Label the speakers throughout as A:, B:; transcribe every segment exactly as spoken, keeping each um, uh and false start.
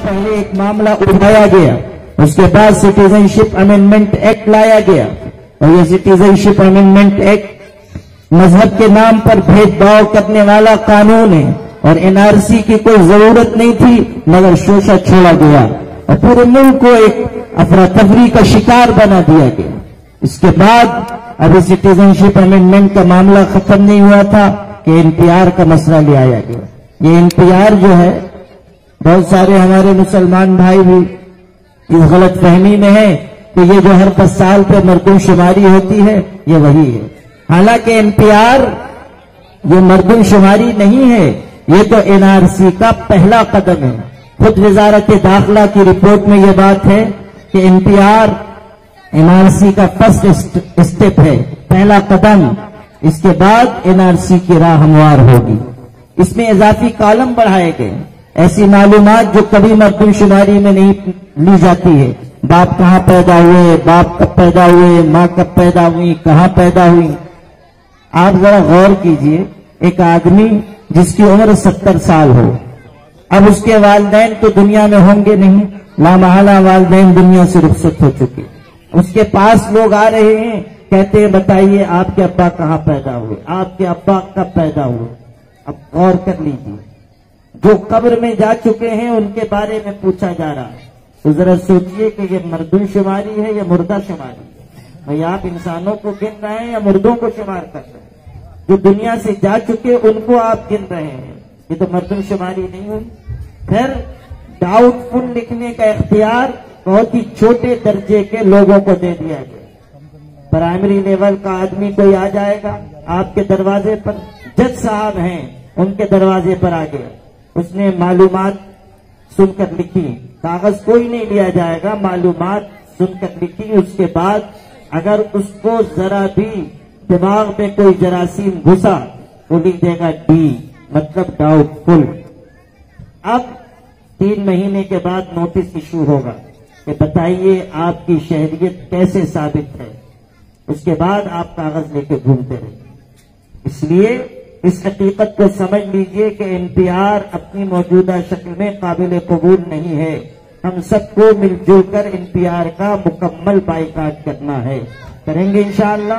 A: پہلے ایک معاملہ اٹھایا گیا، اس کے بعد سٹیزن شپ امینڈمنٹ ایکٹ لایا گیا، اور یہ سٹیزن شپ امینڈمنٹ ایکٹ مذہب کے نام پر بھید بھاؤ کرنے والا قانون ہے، اور این آر سی کی کوئی ضرورت نہیں تھی مگر شوشہ چھوڑا گیا اور پورے ملک کو ایک افراتفری کا شکار بنا دیا گیا۔ اس کے بعد ابھی سٹیزن شپ امینڈمنٹ کا معاملہ ختم نہیں ہوا تھا کہ این پی آر کا مسئلہ لے آیا گیا۔ یہ این پی آر جو ہے، بہت سارے ہمارے مسلمان بھائی بھی اس غلط فہمی میں ہیں کہ یہ جو ہر دس سال پہ مردم شماری ہوتی ہے یہ وہی ہے، حالانکہ این پی آر یہ مردم شماری نہیں ہے، یہ تو این آر سی کا پہلا قدم ہے۔ خود وزارت داخلہ کی رپورٹ میں یہ بات ہے کہ N P R N R C کا فرسٹ اسٹیپ ہے، پہلا قدم، اس کے بعد این آر سی کی راہ ہموار ہوگی۔ اس میں اضافی کالم بڑھائے گئے، ایسی معلومات جو کبھی مردم شماری میں نہیں لی جاتی ہے، باپ کہاں پیدا ہوئے، باپ کب پیدا ہوئے، ماں کب پیدا ہوئی، کہاں پیدا ہوئی۔ آپ ذرا غور کیجئے، ایک آدمی جس کی عمر ستر سال ہو، اب اس کے والدین تو دنیا میں ہوں گے نہیں، لامحالہ والدین دنیا سے رخصت ہو چکے، اس کے پاس لوگ آ رہے ہیں، کہتے ہیں بتائیے آپ کے ابا کہاں پیدا ہوئے، آپ کے ابا کب پیدا ہوئے۔ اب غور کر لیجیے، جو قبر میں جا چکے ہیں ان کے بارے میں پوچھا جا رہا ہے، تو ذرا سوچئے کہ یہ مردم شماری ہے یا مردہ شماری ہے۔ بھئی آپ انسانوں کو گن رہے ہیں یا مردوں کو شمار کر رہے ہیں؟ جو دنیا سے جا چکے ان کو آپ گن رہے ہیں، یہ تو مردم شماری نہیں ہوئی۔ پھر ڈاؤٹ فل لکھنے کا اختیار بہت ہی چھوٹے درجے کے لوگوں کو دے دیا گیا۔ پرائمری لیول کا آدمی کوئی آ جائے گا آپ کے دروازے پر، جج صاحب ہیں ان کے دروازے پر آ گیا، اس نے معلومات سن کر لکھی، کاغذ کوئی نہیں لیا جائے گا، معلومات سن کر لکھی، اس کے بعد اگر اس کو ذرا بھی دماغ میں کوئی جراثیم گھسا وہ لکھ دے گا ڈی، مطلب ڈاؤٹ فل۔ اب تین مہینے کے بعد نوٹس ایشو ہوگا کہ بتائیے آپ کی شہریت کیسے ثابت ہے، اس کے بعد آپ کاغذ لے کے گھومتے رہے۔ اس لیے اس حقیقت کو سمجھ لیجئے کہ این پی آر اپنی موجودہ شکل میں قابل قبول نہیں ہے، ہم سب کو مل جل کر این پی آر کا مکمل بائیکاٹ کرنا ہے، کریں گے انشاءاللہ۔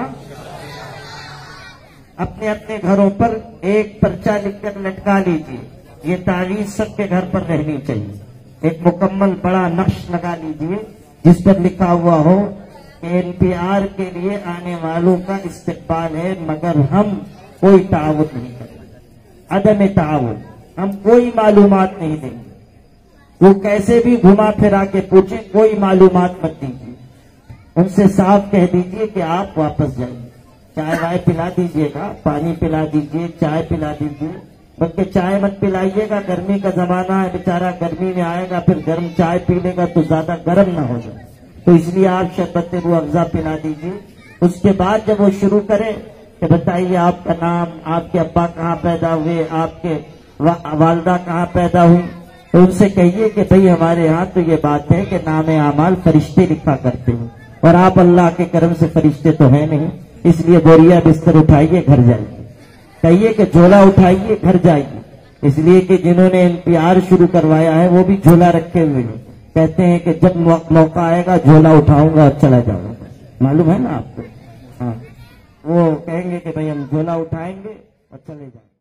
A: اپنے اپنے گھروں پر ایک پرچہ لکھ کر لٹکا لیجئے، یہ تعویذ سب کے گھر پر رہنی چاہیے، ایک مکمل بڑا نقش لگا لیجئے جس پر لکھا ہوا ہو کہ این پی آر کے لیے آنے والوں کا استقبال ہے مگر ہم کوئی تعاون نہیں کریں گے، عدم تعاون، ہم کوئی معلومات نہیں دیں گے، وہ کیسے بھی گھما پھرا کے پوچھیں کوئی معلومات مت دیجیے، ان سے صاف کہہ دیجیے کہ آپ واپس جائیں، چائے وائے پلا دیجیے گا، پانی پلا دیجیے، چائے پلا دیجیے، بلکہ چائے مت پلائیے گا، گرمی کا زمانہ ہے، بیچارہ گرمی میں آئے گا پھر گرم چائے پی لے گا تو زیادہ گرم نہ ہو جائے، تو اس لیے آپ شربت روح افزا پلا دیجیے۔ اس کے بعد جب وہ شروع کرے کہ بتائیے آپ کا نام، آپ کے ابا کہاں پیدا ہوئے، آپ کے والدہ کہاں پیدا ہوئی، تو ان سے کہیے کہ بھئی ہمارے ہاں تو یہ بات ہے کہ نام اعمال فرشتے لکھا کرتے ہیں اور آپ اللہ کے کرم سے فرشتے تو ہیں نہیں، اس لیے بوریا بستر اٹھائیے گھر جائیے، کہیے کہ جھولا اٹھائیے گھر جائیے، اس لیے کہ جنہوں نے این پی آر شروع کروایا ہے وہ بھی جھولا رکھے ہوئے ہیں، کہتے ہیں کہ جب موقع آئے گا جھولا اٹھاؤں گا اور چلا جاؤں گا، معلوم ہے نا آپ کو؟ ہاں، وہ کہیں گے کہ بھئی ہم جھولا اٹھائیں گے اور چلے جائیں گے۔